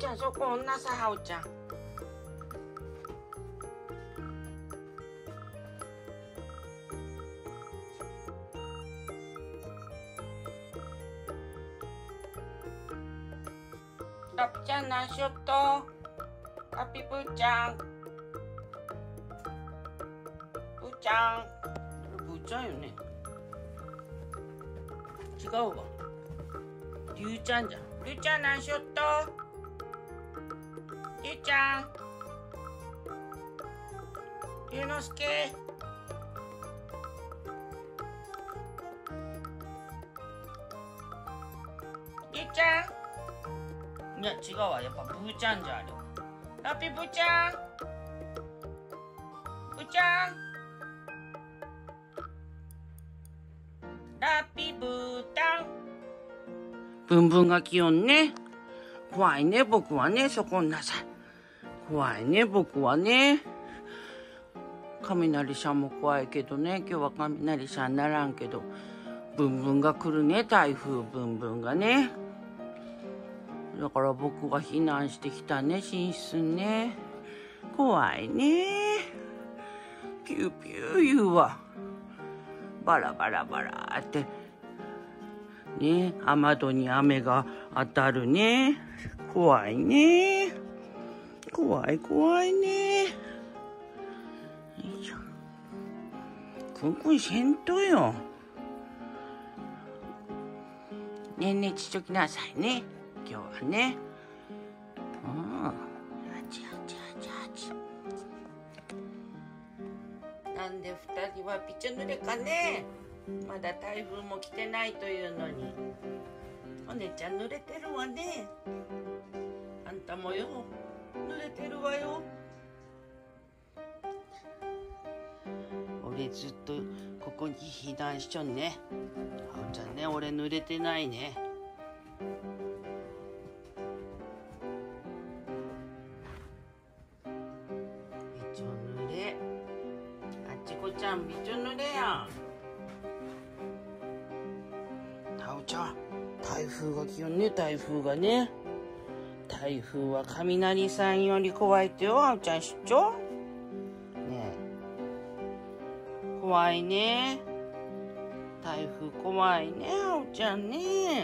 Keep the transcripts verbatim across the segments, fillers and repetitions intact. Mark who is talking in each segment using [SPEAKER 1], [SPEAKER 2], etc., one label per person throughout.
[SPEAKER 1] ちゃんそこおんなさい、はおちゃん。ラピちゃん何しよっと。ラピプーちゃん。プーちゃん。プーちゃんよね。違うわ。りゅうちゃんじゃん。りゅうちゃん何しよっと。りゅうちゃん。りゅうのすけ。りゅうちゃん。いや違うわ、やっぱブーちゃんじゃある。ラピブーちゃん。ブーちゃん。ラピブータン。ブンブンが気温ね。怖いね、僕はね、そこんなさい。怖いね、僕はね。雷さんも怖いけどね、今日は雷さんならんけど、ブンブンが来るね、台風ブンブンがね。だから僕は避難してきたね、寝室ね。怖いね。ピューピュー言うわ。バラバラバラって。ね、雨戸に雨が当たるね。怖いね。怖い怖いね。よいしょ。くんくんせんとよ。ねえねえちっちょきなさいね。今日はね。うん。あちあちあちあち。なんで二人はびちょ濡れかね。まだ台風も来てないというのに。お姉ちゃん濡れてるわね。あんたもよ。濡れてるわよ。俺ずっとここに避難しちょんね。あおちゃんね、俺濡れてないね。びちょ濡れ。あっちこちゃんびちょ濡れやん。あおちゃん、台風が来よんね、台風がね。台風は雷さんより怖いってよ、あおちゃん知っちょ？ねえ。怖いね。台風怖いね、あおちゃんね。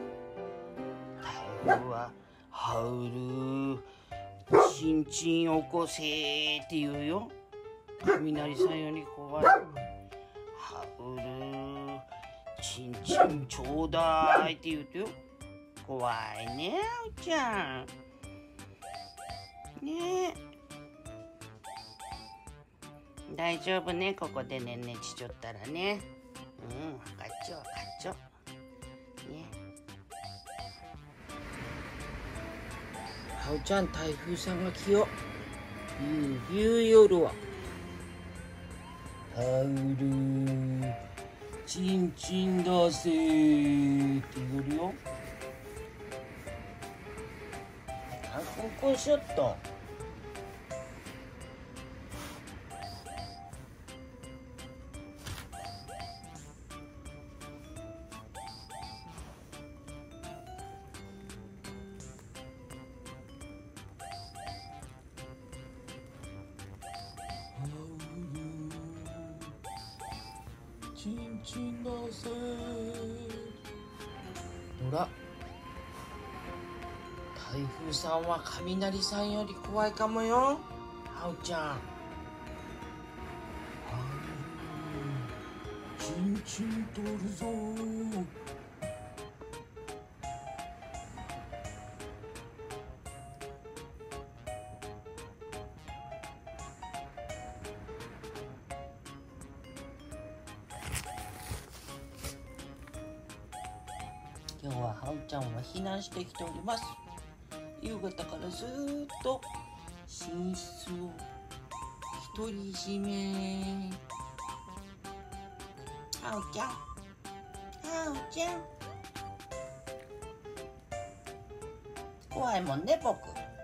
[SPEAKER 1] 台風はハウル、チンチン起こせーって言うよ。雷さんより怖い。ハウル、チンチンちょうだいって言うとよ。怖いね、あおちゃん。ねえ。大丈夫ね、ここでねんねちちょったらね。うん、分かっちょ分かっちょ。ね。あおちゃん、台風さんが来よ。ビュービュー夜は。ハウル、チンチンだせーって言うるよ。あ、ここしょっと。チンチンだせー。ほら。台風さんは雷さんより怖いかもよ、あおちゃん。チンチン取るぞー。今日ははおちゃんは避難してきております。夕方からずーっと寝室を独り占め。はおちゃん、はおちゃん、怖いもんね僕。